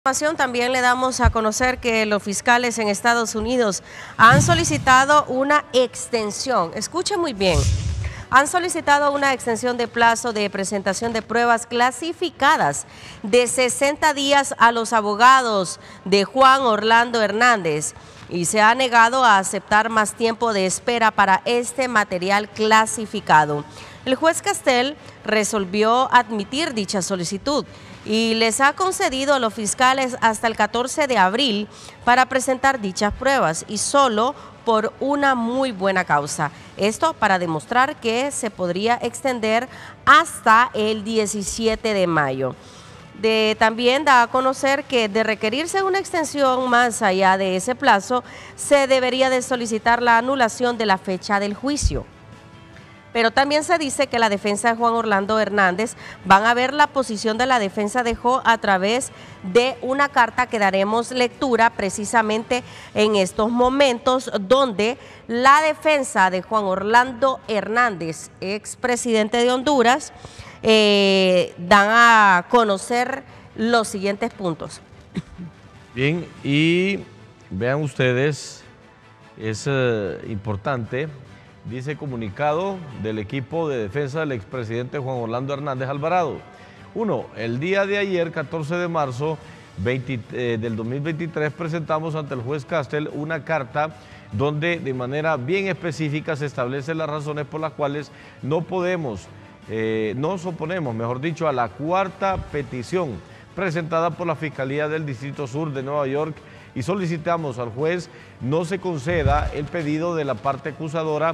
También le damos a conocer que los fiscales en Estados Unidos han solicitado una extensión. Escuche muy bien. Han solicitado una extensión de plazo de presentación de pruebas clasificadas de 60 días a los abogados de Juan Orlando Hernández y se ha negado a aceptar más tiempo de espera para este material clasificado. El juez Castel resolvió admitir dicha solicitud y les ha concedido a los fiscales hasta el 14 de abril para presentar dichas pruebas y solo por una muy buena causa. Esto para demostrar que se podría extender hasta el 17 de mayo. También da a conocer que de requerirse una extensión más allá de ese plazo, se debería de solicitar la anulación de la fecha del juicio. Pero también se dice que la defensa de Juan Orlando Hernández van a ver la posición de la defensa de Jo a través de una carta que daremos lectura precisamente en estos momentos, donde la defensa de Juan Orlando Hernández, expresidente de Honduras, dan a conocer los siguientes puntos. Bien, y vean ustedes, es importante. Dice comunicado del equipo de defensa del expresidente Juan Orlando Hernández Alvarado. 1. El día de ayer, 14 de marzo del 2023, presentamos ante el juez Castel una carta donde de manera bien específica se establecen las razones por las cuales no nos oponemos, mejor dicho, a la cuarta petición presentada por la Fiscalía del Distrito Sur de Nueva York, y solicitamos al juez no se conceda el pedido de la parte acusadora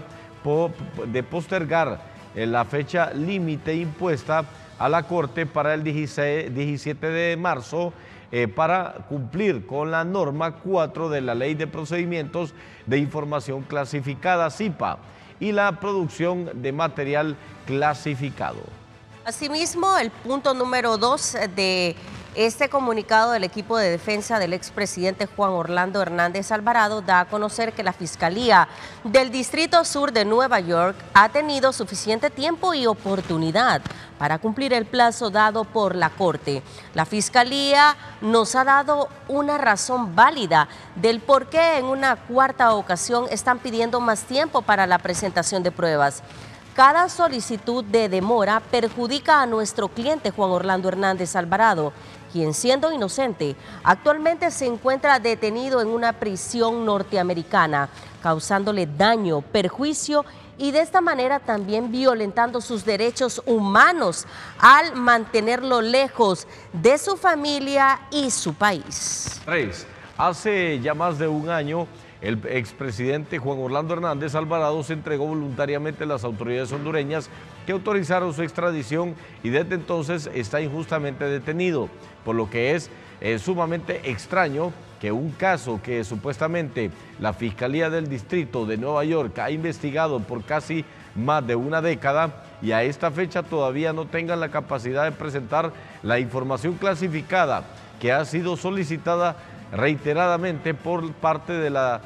de postergar la fecha límite impuesta a la Corte para el 17 de marzo para cumplir con la norma 4 de la Ley de Procedimientos de Información Clasificada, CIPA, y la producción de material clasificado. Asimismo, el punto número 2 de este comunicado del equipo de defensa del expresidente Juan Orlando Hernández Alvarado da a conocer que la Fiscalía del Distrito Sur de Nueva York ha tenido suficiente tiempo y oportunidad para cumplir el plazo dado por la Corte. La Fiscalía nos ha dado una razón válida del por qué en una cuarta ocasión están pidiendo más tiempo para la presentación de pruebas. Cada solicitud de demora perjudica a nuestro cliente Juan Orlando Hernández Alvarado, quien siendo inocente actualmente se encuentra detenido en una prisión norteamericana, causándole daño, perjuicio y de esta manera también violentando sus derechos humanos al mantenerlo lejos de su familia y su país. 3. Hace ya más de un año, el expresidente Juan Orlando Hernández Alvarado se entregó voluntariamente a las autoridades hondureñas que autorizaron su extradición y desde entonces está injustamente detenido, por lo que es sumamente extraño que un caso que supuestamente la Fiscalía del Distrito de Nueva York ha investigado por casi más de una década y a esta fecha todavía no tengan la capacidad de presentar la información clasificada que ha sido solicitada reiteradamente por parte de la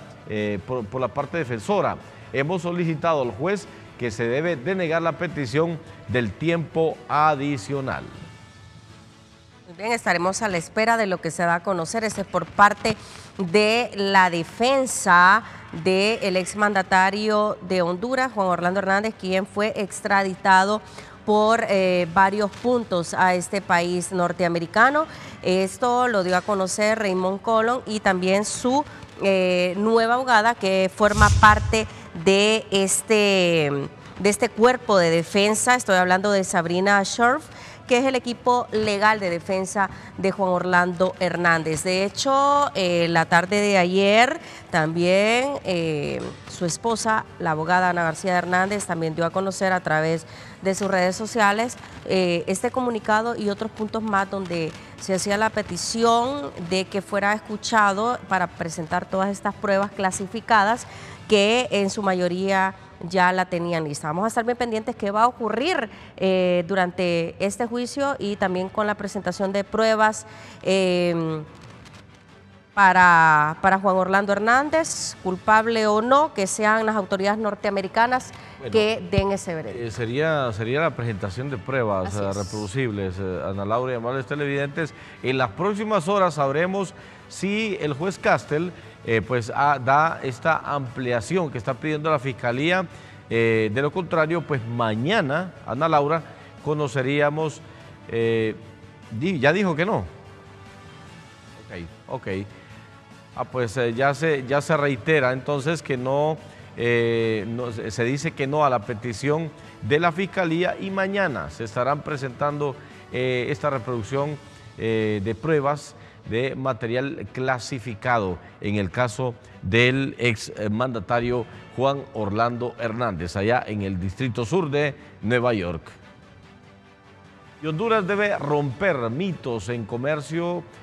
parte defensora. Hemos solicitado al juez que se debe denegar la petición del tiempo adicional. Muy bien, estaremos a la espera de lo que se da a conocer. Este es por parte de la defensa del exmandatario de Honduras, Juan Orlando Hernández, quien fue extraditado por varios puntos a este país norteamericano. Esto lo dio a conocer Raymond Colón y también su nueva abogada que forma parte de este cuerpo de defensa. Estoy hablando de Sabrina Scherf, que es el equipo legal de defensa de Juan Orlando Hernández. De hecho, la tarde de ayer también su esposa, la abogada Ana García Hernández, también dio a conocer a través de sus redes sociales este comunicado y otros puntos más donde se hacía la petición de que fuera escuchado para presentar todas estas pruebas clasificadas que en su mayoría ya la tenían lista. Vamos a estar bien pendientes qué va a ocurrir durante este juicio y también con la presentación de pruebas para Juan Orlando Hernández, culpable o no, que sean las autoridades norteamericanas que den ese veredicto. Sería la presentación de pruebas reproducibles, Ana Laura y amables televidentes. En las próximas horas sabremos si el juez Castel da esta ampliación que está pidiendo la Fiscalía. De lo contrario, pues mañana, Ana Laura, conoceríamos, ya dijo que no. Ok. Pues ya se reitera entonces que se dice que no a la petición de la Fiscalía y mañana se estarán presentando esta reproducción de pruebas de material clasificado en el caso del ex mandatario Juan Orlando Hernández, allá en el Distrito Sur de Nueva York. Y Honduras debe romper mitos en comercio